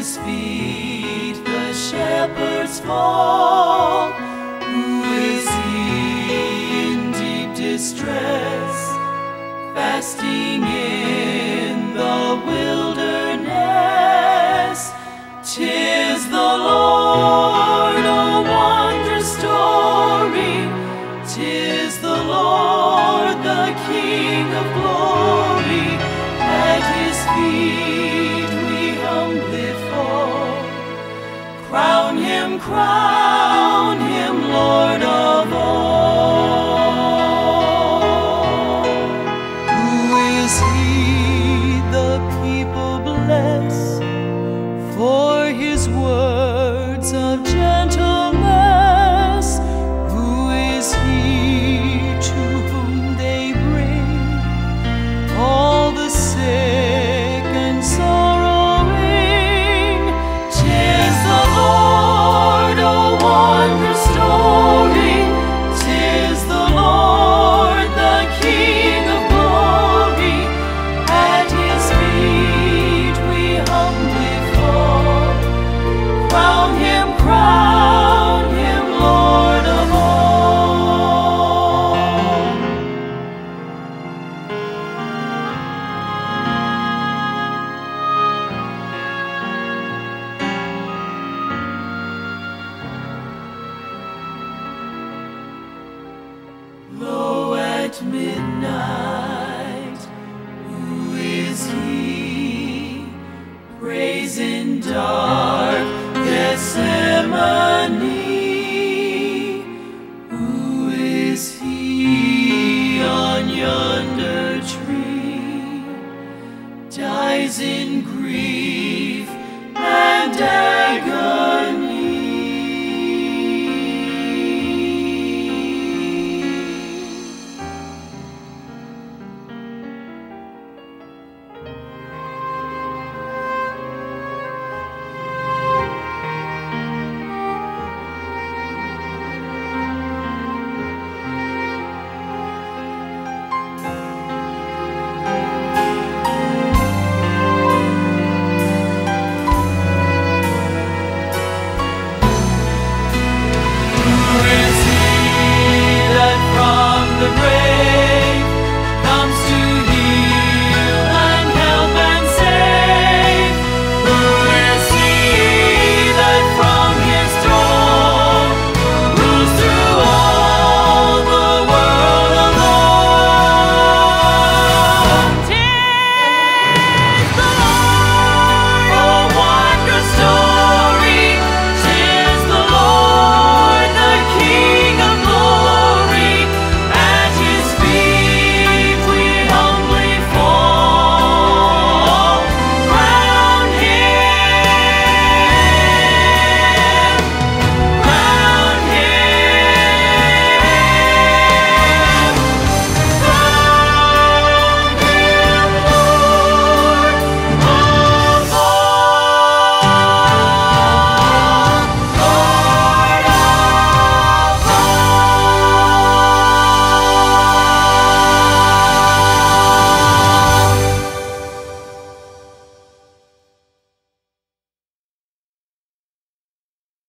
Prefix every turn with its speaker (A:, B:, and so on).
A: his feet the shepherds fall. Who is he in deep distress, fasting in the wilderness? 'Tis the Lord, a wondrous story. 'Tis the Lord, the King of glory. At his feet we humbly fall. Crown him, Lord of all. Who is he the people bless for his words of gentleness? Who is he to whom they bring all the sick and sorrowing? 'Tis the Lord, a wondrous story. 'Tis the Lord, the King of glory. At his feet we humbly fall. Crown him, Lord of all. Low at midnight, who is he? Praise in dark Gethsemane. Who is he on yonder tree? Dies in grief and agony.